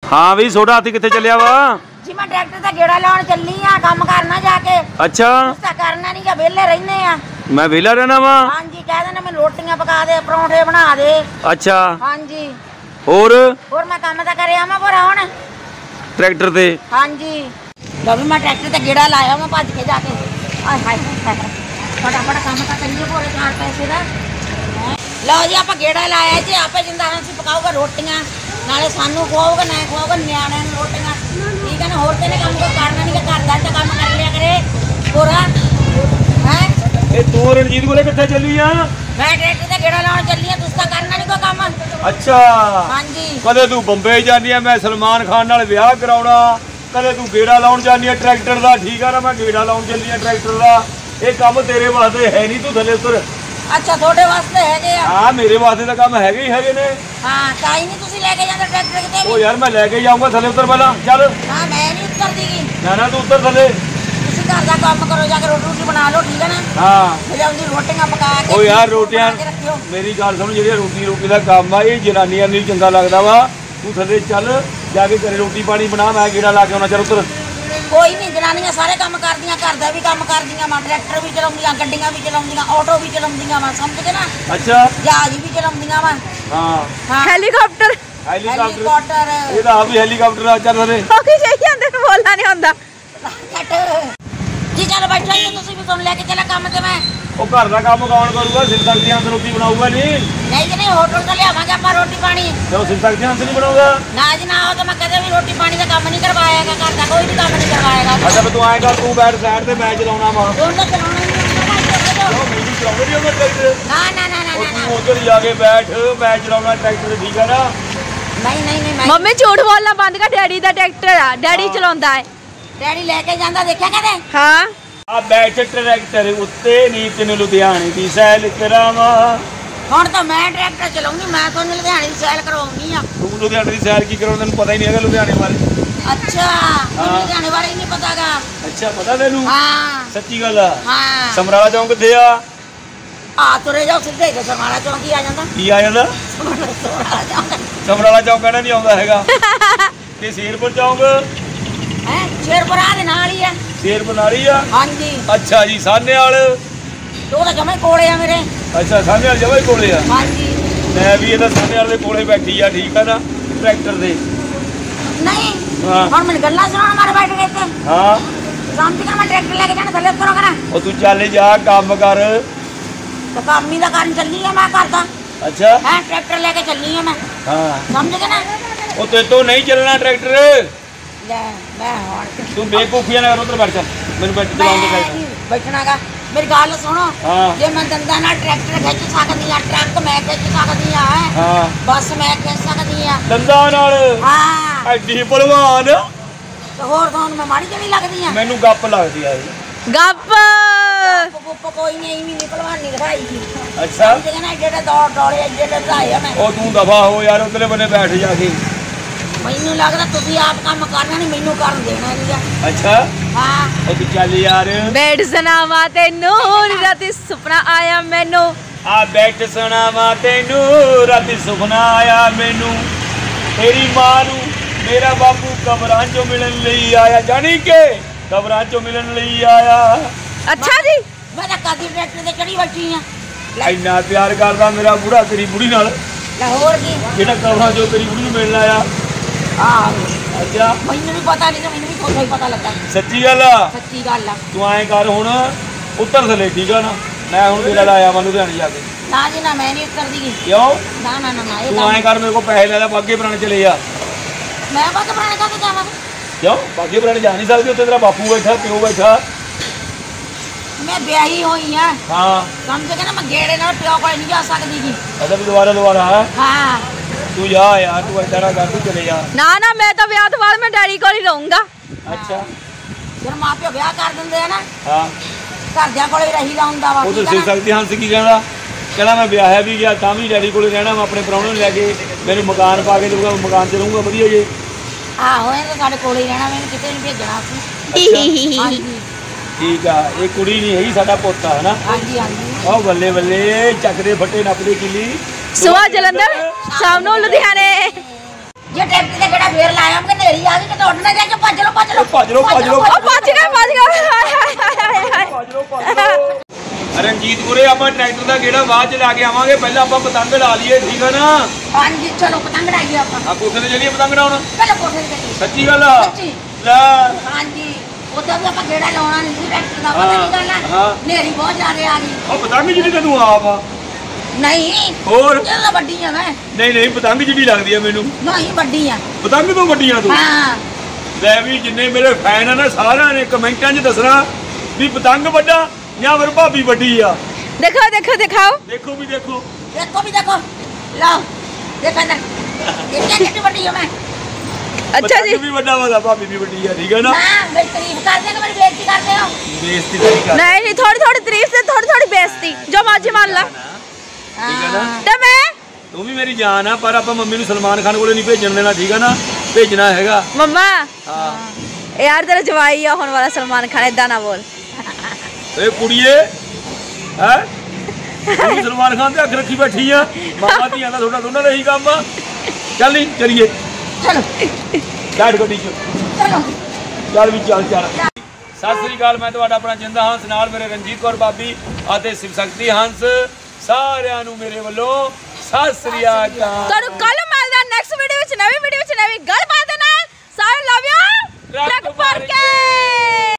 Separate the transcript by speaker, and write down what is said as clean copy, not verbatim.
Speaker 1: हाँ भी सोडा हाथी कितने चलिया वा
Speaker 2: जी मैं ट्रैक्टर ते गेड़ा लाउण चली आ काम करना जाके। अच्छा उसका करना नहीं, क्या वेले रहने आ।
Speaker 1: मैं वेला रहना वा।
Speaker 2: हां जी कह देना मैं रोटियां पका दे, परोठे बना दे। अच्छा हां जी और मैं काम ता करे आवा पर हुन
Speaker 1: ट्रैक्टर ते।
Speaker 2: हां जी लो भी मैं ट्रैक्टर ते गेड़ा लाया, मैं भज के जाके हाय हाय फटाफट काम ता करिए पूरे 4 पैसे दा। लो जी आप गेड़ा लाया जी, आपे जिंदा से पकाओगे रोटियां, नाले सानू खवाओगे ना खवाओगे न्याणिਆਂ ਨੂੰ रोटियां, ठीक है ना। होर तेने काम को करना नहीं, घर दा ते काम कर लिया करे पूरा हैं।
Speaker 1: ए तू रणजीत कोले किथे चली आ?
Speaker 2: मैं ट्रैक्टर ते गेड़ा लाउण चली आ, तुस ता करना नहीं कोई काम। अच्छा हां जी
Speaker 1: कदे तू बंबई जानी आ, मैं सलमान खान नाल ब्याह कराउणा, कदे तू गेड़ा लाउण जानी आ ट्रैक्टर दा, ठीक है ना। मैं गेड़ा लाउण चली आ ट्रैक्टर दा, ये काम तेरे वास्ते है नहीं, तू थले उतर।
Speaker 2: अच्छा थोड़े वास्ते हैगे आ?
Speaker 1: हां मेरे वास्ते तो काम हैगे ही हैगे ने।
Speaker 2: हां काई नहीं तुसी लेके जांदे ट्रैक्टर किते भी।
Speaker 1: ओ यार मैं लेके जाऊंगा, थले उतर पहला चल।
Speaker 2: हां मैं नहीं उतर दीगी
Speaker 1: ना ना तू उतर थले,
Speaker 2: तुसी घर दा काम करो, जाके रोटी बना लो, ठीक है ना।
Speaker 1: हां
Speaker 2: मेरे उंदी रोटियां पका के।
Speaker 1: ओ यार रोटियां मेरी गल सुन, जेडी रोटी दा काम आ ये जनानियां नहीं चंगा लगदा वा, तू थले चल जाके घरे रोटी पानी बना, मैं गेड़ा ला के आउणा। चल उतर।
Speaker 2: कोई नहीं जनानियां सारे काम करदियां, घर दा भी काम करदियां, मैं ट्रैक्टर भी चलाउंदियां, गड्डियां भी चलाउंदियां, ऑटो भी चलाउंदियां, मैं समझ गए ना। अच्छा जहाज भी चलाउंदियां मैं। हां हेलीकॉप्टर हेलीकॉप्टर
Speaker 1: ये तो भी हेलीकॉप्टर आ। चल रे
Speaker 2: ओके चाहिए अंदर बोलना नहीं होंदा जी। चल बैठ जाइए तुसी भी, तुम लेके चला काम ते। मैं
Speaker 1: ओ घर दा काम कौन करूगा? सिर तक ध्यान से रोटी बनाऊगा नहीं
Speaker 2: नहीं होटल से लियावांगे आप रोटी पानी।
Speaker 1: तो सिर तक ध्यान से नहीं बनाऊंगा
Speaker 2: ना जी ना हो तो मैं कदे भी रोटी पानी का काम नहीं करवाएगा, घर का कोई भी काम नहीं करवाएगा।
Speaker 1: अच्छा तू आएगा, तू बैठ साइड पे, मैं चलाउणा वा।
Speaker 2: दोनों चलाउणा ना ना ना ना
Speaker 1: तू उधर जाके बैठ, मैं चलाउणा ट्रैक्टर, ठीक है ना।
Speaker 2: नहीं नहीं नहीं
Speaker 3: मम्मी झूठ बोलना बंद कर, डैडी दा ट्रैक्टर आ, डैडी चलाਉਂਦਾ है।
Speaker 2: डैडी लेके ਜਾਂਦਾ देखा कदे?
Speaker 3: हां
Speaker 1: आ बैठ ट्रैक्टर उत्ते नी तेन लुधियाने दी सैल करावा।
Speaker 2: ਹੁਣ ਤਾਂ ਮੈਂ ट्रैक्टर चलाऊंगी, मैं तो लुधियाने दी सैल करवाऊंगी आ।
Speaker 1: तू लुधियाने दी सैल की कराਉਣਾ, ਤੈਨੂੰ ਪਤਾ ਹੀ ਨਹੀਂ ਹੈਗਾ ਲੁਧਿਆਣੇ ਬਾਰੇ।
Speaker 2: अच्छा लुधियाने बारे ही नहीं पतागा।
Speaker 1: अच्छा पता ਤੈਨੂੰ?
Speaker 2: हां
Speaker 1: सच्ची गल आ।
Speaker 2: हां
Speaker 1: ਸਮਰਾਲਾ ਚੌਂਕ ਕਿੱਥੇ ਆ?
Speaker 2: ਆ ਤੁਰੇ ਜਾਓ ਸਿੱਧੇ ਤੇ ਸਮਰਾਲਾ ਚੌਂਕ ਹੀ ਆ ਜਾਂਦਾ।
Speaker 1: ਕੀ ਆ ਜਾਂਦਾ? ਸਮਰਾਲਾ ਚੌਂਕ ਕਿਹੜਾ ਨਹੀਂ ਆਉਂਦਾ ਹੈਗਾ ਤੇ ਸ਼ੇਰਪੁਰ ਚੌਂਕ
Speaker 2: ਹੈ, ਸ਼ੇਰਪੁਰ ਆ ਦੇ ਨਾਲ ਹੀ ਆ।
Speaker 1: ਸ਼ੇਰਪੁਰ ਨਾਲ ਹੀ ਆ?
Speaker 2: ਹਾਂਜੀ
Speaker 1: ਅੱਛਾ ਜੀ ਸਾਹਨੇਵਾਲ
Speaker 2: ਉਹ ਤਾਂ ਜਮੇ ਕੋਲੇ ਆ ਮੇਰੇ।
Speaker 1: ਅੱਛਾ ਸਾਹਨੇਵਾਲ ਜਮਾ ਹੀ ਕੋਲੇ ਆ?
Speaker 2: ਹਾਂਜੀ
Speaker 1: ਮੈਂ ਵੀ ਇਹਦਾ ਸਾਹਨੇਵਾਲ ਦੇ ਕੋਲੇ ਬੈਠੀ ਆ, ਠੀਕ ਆ ਨਾ ਟਰੈਕਟਰ ਦੇ।
Speaker 2: ਨਹੀਂ
Speaker 1: ਹਾਂ
Speaker 2: ਹੁਣ ਮੈਨੂੰ ਗੱਲਾਂ ਸੁਣਾਉਣ ਮਾਰੇ ਬੈਠ ਗਏ ਤੇ।
Speaker 1: ਹਾਂ
Speaker 2: ਸ਼ਾਂਤੀ ਕਰ, ਮੈਂ ਟਰੈਕਟਰ ਲੈ ਕੇ ਜਾਣਾ, ਥੱਲੇ ਉਤਰੋ ਕਰਾਂ।
Speaker 1: ਉਹ ਤੂੰ ਚੱਲ ਜਾ ਕੰਮ ਕਰ।
Speaker 2: ਤਾਂ ਕੰਮ ਹੀ ਦਾ ਕਰਨ ਚੱਲੀ ਆ ਮੈਂ ਕਰਦਾ।
Speaker 1: ਅੱਛਾ
Speaker 2: ਹੈ ਟਰੈਕਟਰ ਲੈ ਕੇ ਚੱਲੀ ਆ ਮੈਂ।
Speaker 1: ਹਾਂ
Speaker 2: ਸਮਝ ਗਏ ਨਾ।
Speaker 1: ਉਹ ਤੇ ਤੋਂ ਨਹੀਂ ਚੱਲਣਾ ਟਰੈਕਟਰ।
Speaker 2: ਲੈ ਮੈਂ ਹੁਣ
Speaker 1: ਤੂੰ ਬੇਕੂਫੀਆਂ ਨਾ ਕਰ, ਉਧਰ ਬੈਠ ਚੱਲ, ਮੈਨੂੰ ਬੈਠ ਚਲਾਉਣ ਦੇ ਟਰੈਕਟਰ
Speaker 2: ਬੈਠਣਾਗਾ। ਮੇਰੀ ਗੱਲ ਸੁਣੋ,
Speaker 1: ਹਾਂ
Speaker 2: ਜੇ ਮੈਂ ਦੰਦਾਂ ਨਾਲ ਟਰੈਕਟਰ ਖਿੱਚ ਸਕਦੀ ਆ, ਟਰੱਕ ਮੈਂ ਖਿੱਚ ਸਕਦੀ ਆ,
Speaker 1: ਹਾਂ
Speaker 2: ਬੱਸ ਮੈਂ ਖਿੱਚ ਸਕਦੀ ਆ
Speaker 1: ਦੰਦਾਂ ਨਾਲ।
Speaker 2: ਹਾਂ
Speaker 1: ਐਡੀ ਭਲਵਾਨ
Speaker 2: ਤੇ ਹੋਰ ਤੁਹਾਨੂੰ ਮੈਂ ਮਾੜੀ ਜਿਹੀ ਲੱਗਦੀ ਆ?
Speaker 1: ਮੈਨੂੰ ਗੱਪ ਲੱਗਦੀ ਆ
Speaker 3: ਗੱਪ
Speaker 2: ਗੱਪ ਕੋਈ ਨਹੀਂ, ਵੀ ਭਲਵਾਨੀ ਦਿਖਾਈ ਸੀ।
Speaker 1: ਅੱਛਾ
Speaker 2: ਸਮਝ ਨਾ, ਜਿਹੜੇ ਦੌੜ ਦੌੜੇ ਜਿਹੜੇ ਵਧਾਏ ਆ ਮੈਂ।
Speaker 1: ਉਹ ਤੂੰ ਦਫਾ ਹੋ ਯਾਰ, ਉਧਰਲੇ ਬੰਨੇ ਬੈਠ ਜਾ ਕੇ।
Speaker 2: ਮੈਨੂੰ ਲੱਗਦਾ ਤੁਸੀਂ ਆਪ ਕੰਮ ਕਰਨਾ ਨਹੀਂ, ਮੈਨੂੰ ਕਰਨ ਦੇਣਾ ਨਹੀਂ।
Speaker 1: ਅੱਛਾ
Speaker 2: ਹਾਂ
Speaker 1: ਉਹ ਤੂੰ ਚੱਲ ਯਾਰ।
Speaker 3: ਬੈਠ ਸੁਣਾਵਾ ਤੈਨੂੰ ਰਾਤੀ ਸੁਪਨਾ ਆਇਆ ਮੈਨੂੰ,
Speaker 1: ਆ ਬੈਠ ਸੁਣਾਵਾ ਤੈਨੂੰ ਰਾਤੀ ਸੁਪਨਾ ਆਇਆ ਮੈਨੂੰ, ਤੇਰੀ ਮਾਂ ਨੂੰ ਮੇਰਾ ਬਾਪੂ ਕਬਰਾਂ ਚੋਂ ਮਿਲਣ ਲਈ ਆਇਆ, ਜਾਣੀ ਕਿ ਕਬਰਾਂ ਚੋਂ ਮਿਲਣ ਲਈ ਆਇਆ।
Speaker 3: ਅੱਛਾ ਜੀ
Speaker 2: ਮੈਂ ਤਾਂ ਕਾਦੀ ਟਰੈਕਟਰ ਤੇ ਚੜੀ ਬੈਠੀ ਆ।
Speaker 1: ਇੰਨਾ ਪਿਆਰ ਕਰਦਾ ਮੇਰਾ ਬੁੜਾ ਤੇਰੀ ਬੁੜੀ ਨਾਲ,
Speaker 2: ਲਾਹੌਰ ਕੀ
Speaker 1: ਜਿਹੜਾ ਕਬਰਾਂ ਚੋਂ ਤੇਰੀ ਬੁੜੀ ਨੂੰ ਮਿਲਣ ਆਇਆ। ਅੱਛਾ
Speaker 2: ਮੈਨੂੰ ਵੀ ਪਤਾ ਨਹੀਂ, ਮੈਨੂੰ ਵੀ ਥੋੜਾ ਹੀ ਪਤਾ ਲੱਗਾ।
Speaker 1: ਸੱਚੀ ਗੱਲ ਆ?
Speaker 2: ਸੱਚੀ ਗੱਲ ਆ।
Speaker 1: ਤੂੰ ਐਂ ਕਰ ਹੁਣ ਉੱਤਰ ਥੱਲੇ, ਠੀਕ ਆ ਨਾ। ਮੈਂ ਹੁਣ ਤੇਰਾ ਲਾਇਆ ਵਾ ਲੁਧਿਆਣੇ ਜਾ ਕੇ।
Speaker 2: ਨਾ ਜੀ ਨਾ ਮੈਂ ਨਹੀਂ ਉਤਰਦੀ।
Speaker 1: ਕਿਉਂ?
Speaker 2: ਨਾ ਨਾ ਨਾ ਨਾ
Speaker 1: ਤੂੰ ਐਂ ਕਰ, ਮੇਰੇ ਕੋਲ ਪੈਸੇ ਲੈ ਲੈ, ਬਾਗੇ ਪੁਰਾਣੇ ਚਲੇ ਜਾ।
Speaker 2: ਮੈਂ ਬਾਗੇ ਪੁਰਾਣੇ ਕਾ ਜਾਵਾਂ?
Speaker 1: ਕਿਉਂ? ਬਾਗੇ ਪੁਰਾਣੇ ਜਾ ਨਹੀਂ ਸਕਦੀ, ਉੱਥੇ ਤੇਰਾ ਬਾਪੂ ਬੈਠਾ, ਪਿਓ ਬੈਠਾ।
Speaker 2: ਮੈਂ ਵਿਆਹੀ ਹੋਈ ਆ।
Speaker 1: ਹਾਂ
Speaker 2: ਸਮਝ ਕੇ ਨਾ, ਮੈਂ ਗੇੜੇ ਨਾਲ ਪਿਓ ਕੋਲ ਨਹੀਂ ਜਾ ਸਕਦੀ ਜੀ।
Speaker 1: ਅਦਰ ਵੀ ਦੁਬਾਰਾ
Speaker 2: ਹਾਂ
Speaker 1: ਤੂੰ ਜਾ ਯਾਰ, ਤੂੰ ਏਦਾਂ ਨਾ ਕਰ, ਤੂੰ ਚਲੇ ਜਾ।
Speaker 3: ਨਾ ਨਾ ਮੈਂ ਤਾਂ ਵਿਆਹ ਤੋਂ ਬਾਅਦ ਮੈਂ ਡੈਡੀ ਕੋਲ ਹੀ ਰਹੂੰਗਾ।
Speaker 1: ਅੱਛਾ
Speaker 2: ਜਦ ਮਾਂ ਪਿਓ ਵਿਆਹ ਕਰ ਦਿੰਦੇ ਆ ਨਾ,
Speaker 1: ਹਾਂ
Speaker 2: ਘਰਦਿਆਂ ਕੋਲ ਹੀ ਰਹੀ ਲਾਉਂਦਾ ਵਾ।
Speaker 1: ਉਹ ਤਾਂ ਸਿਰ ਸਕਦੀ ਹੰਸ ਕੀ ਕਹਿੰਦਾ, ਕਹਿੰਦਾ ਮੈਂ ਵਿਆਹਿਆ ਵੀ ਗਿਆ ਤਾਂ ਵੀ ਡੈਡੀ ਕੋਲੇ ਰਹਿਣਾ, ਮੈਂ ਆਪਣੇ ਪ੍ਰਾਹੁਣੇ ਨੂੰ ਲੈ ਕੇ ਮੈਨੂੰ ਮਕਾਨ ਪਾ ਕੇ ਦਊਗਾ, ਮਕਾਨ 'ਚ ਰਹੂੰਗਾ ਵਧੀਆ ਜੇ।
Speaker 2: ਆਹੋ ਇਹ ਤਾਂ ਸਾਡੇ ਕੋਲ ਹੀ ਰਹਿਣਾ, ਮੈਨੂੰ ਕਿਤੇ ਨਹੀਂ ਭੇਜਣਾ ਸੀ। ਹਾਂਜੀ
Speaker 1: ਠੀਕ ਆ, ਇਹ ਕੁੜੀ ਨਹੀਂ ਹੈਗੀ, ਸਾਡਾ ਪੁੱਤ ਆ ਹਨਾ।
Speaker 2: ਹਾਂਜੀ ਹਾਂਜੀ
Speaker 1: ਆਹ ਬੱਲੇ ਬੱਲੇ ਚੱਕਦੇ ਫੱਟੇ ਨੱਪਦੇ ਕਿੱਲੀ।
Speaker 3: ਸੁਬਾਹ ਜਲੰਧਰ, ਸ਼ਾਮ ਨੂੰ ਲੁਧਿਆਣੇ।
Speaker 2: ਜੇ ਟੈਂਪੀ ਤੇ ਕਿਹੜਾ ਫੇਰ ਲਾਇਆ ਮੈਂ ਨੇਰੀ ਆ ਗਈ ਕਿ ਉੱਡ ਨਾ ਜਾ ਕੇ ਭੱਜ ਲੋ ਭੱਜ ਲੋ
Speaker 1: ਭੱਜ ਲੋ ਭੱਜ ਲੋ
Speaker 3: ਉਹ ਭੱਜ ਗਏ
Speaker 1: ਭੱਜ ਲੋ ਭੱਜ ਲੋ ਰਣਜੀਤਪੁਰੇ ਆਪਾਂ ਟਰੈਕਟਰ ਦਾ ਗੇੜਾ ਬਾਅਦ ਚ ਲਾ ਕੇ ਆਵਾਂਗੇ ਪਹਿਲਾਂ ਆਪਾਂ ਪਤੰਗ ਲਾ ਲਈਏ ਠੀਕ ਹੈ ਨਾ
Speaker 2: ਹਾਂਜੀ ਚਲੋ ਪਤੰਗ ਡਾਈਏ ਆਪਾਂ
Speaker 1: ਆ ਕੋਠੇ ਤੇ ਚੱਲੀਏ ਪਤੰਗ ਡਾਉਣ
Speaker 2: ਚਲੋ ਕੋਠੇ ਤੇ ਚੱਲੀਏ
Speaker 1: ਸੱਚੀ ਗੱਲ ਆ
Speaker 2: ਸੱਚੀ
Speaker 1: ਲੈ
Speaker 2: ਹਾਂਜੀ ਉਦੋਂ ਵੀ ਆਪਾਂ ਗੇੜਾ ਲਾਉਣਾ ਨਹੀਂ ਸੀ ਟਰੈਕਟਰ ਦਾ ਪਤਾ ਨਹੀਂ ਗੱਲ
Speaker 1: ਹਾਂ।
Speaker 2: ਆ ਨੇਰੀ ਬਹੁਤ ਜ਼ਿਆਦਾ ਆ ਗਈ
Speaker 1: ਉਹ ਪਤੰਗ ਜਿਹੜੀ ਤੈਨੂੰ ਆਪ ਆ
Speaker 2: ਨਹੀਂ
Speaker 1: ਹੋਰ
Speaker 2: ਇਹ ਤਾਂ ਵੱਡੀ ਆ ਮੈਂ
Speaker 1: ਨਹੀਂ ਪਤੰਗ ਜਿਹੜੀ ਲੱਗਦੀ ਆ ਮੈਨੂੰ
Speaker 2: ਨਹੀਂ ਵੱਡੀ ਆ
Speaker 1: ਪਤੰਗ ਤੋਂ ਵੱਡੀਆਂ ਤੂੰ
Speaker 2: ਹਾਂ
Speaker 1: ਲੈ ਵੀ ਜਿੰਨੇ ਮੇਰੇ ਫੈਨ ਆ ਨਾ ਸਾਰਿਆਂ ਨੇ ਕਮੈਂਟਾਂ 'ਚ ਦੱਸਣਾ ਵੀ ਪਤੰਗ ਵੱਡਾ ਜਾਂ ਫਿਰ ਭਾਬੀ ਵੱਡੀ ਆ
Speaker 3: देखो देखो दिखाओ
Speaker 1: ਦੇਖੋ ਵੀ ਦੇਖੋ
Speaker 2: ਦੇਖੋ ਵੀ ਦੇਖੋ ਲਓ ਦੇਖਾ ਨਾ ਇਹ ਕਿੰਨੀ ਵੱਡੀ ਆ ਮੈਂ
Speaker 3: अच्छा
Speaker 1: ਪਤੰਗ
Speaker 3: जी
Speaker 1: ਵੀ ਵੱਡਾ ਵਾ ਭਾਬੀ ਵੀ ਵੱਡੀ ਆ ਠੀਕ ਹੈ ਨਾ
Speaker 2: ਹਾਂ ਮੇਰੀ ਤਾਰੀਫ ਕਰਦੇ ਕਿ ਮੇਰੀ ਬੇਇੱਜ਼ਤੀ ਕਰਦੇ ਹੋ
Speaker 1: ਬੇਇੱਜ਼ਤੀ ਨਹੀਂ ਕਰ
Speaker 3: नहीं नहीं थोड़ी थोड़ी तारीफ से थोड़ी थोड़ी बेइज्जती जो मर्जी मान ला
Speaker 1: ਠੀਕ ਹੈ ਨਾ
Speaker 3: तो मैं
Speaker 1: ਤੂੰ ਵੀ ਮੇਰੀ ਜਾਨ ਆ ਪਰ ਆਪਾਂ ਮੰਮੀ ਨੂੰ ਸਲਮਾਨ ਖਾਨ ਕੋਲੇ ਨਹੀਂ ਭੇਜਣ ਦੇਣਾ ਠੀਕ ਹੈ ਨਾ ਭੇਜਣਾ ਹੈਗਾ
Speaker 3: मम्मा
Speaker 1: ਹਾਂ
Speaker 3: यार तेरा जवाई है होने वाला सलमान खान इदा ना बोल
Speaker 1: ਏ ਕੁੜੀਏ ਹੈ ਤੂੰ ਸਲਮਾਨ ਖਾਨ ਤੇ ਅੱਖ ਰੱਖੀ ਬੈਠੀ ਆ ਮਾਮਾ ਧੀਆਂ ਦਾ ਤੁਹਾਡਾ ਦੋਨਾਂ ਦਾ ਇਹੀ ਕੰਮ ਆ ਚੱਲ ਨਹੀਂ ਚਲੀਏ
Speaker 2: ਚਲੋ
Speaker 1: ਬੈਠ ਗੱਡੀ 'ਚ
Speaker 2: ਚਲੋ
Speaker 1: ਚੱਲ ਵੀ ਚੱਲ ਸਤਿ ਸ੍ਰੀ ਅਕਾਲ ਮੈਂ ਤੁਹਾਡਾ ਆਪਣਾ ਜਿੰਦਾ ਹੰਸ ਨਾਲ ਮੇਰੇ ਰਣਜੀਤ ਕੌਰ ਬਾਬੀ ਅਤੇ ਸ਼ਿਵ ਸ਼ਕਤੀ ਹੰਸ ਸਾਰਿਆਂ ਨੂੰ ਮੇਰੇ ਵੱਲੋਂ ਸਤਿ ਸ੍ਰੀ ਅਕਾਲ
Speaker 3: ਤੁਹਾਨੂੰ ਕੱਲ ਮਿਲਦਾ ਨੈਕਸਟ ਵੀਡੀਓ ਵਿੱਚ ਨਵੀਂ ਗੱਲ ਬਾਤ ਦੇ ਨਾਲ ਸਾਰੇ ਲਵ ਯੂ ਰੱਖ ਭਰ ਕੇ